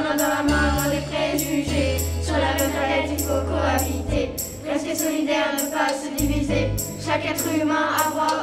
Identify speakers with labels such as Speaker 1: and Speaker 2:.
Speaker 1: main dans la main, loin des préjugés. Sur la même planète, il faut cohabiter. Rester solidaire, ne pas se diviser. Chaque être humain a droit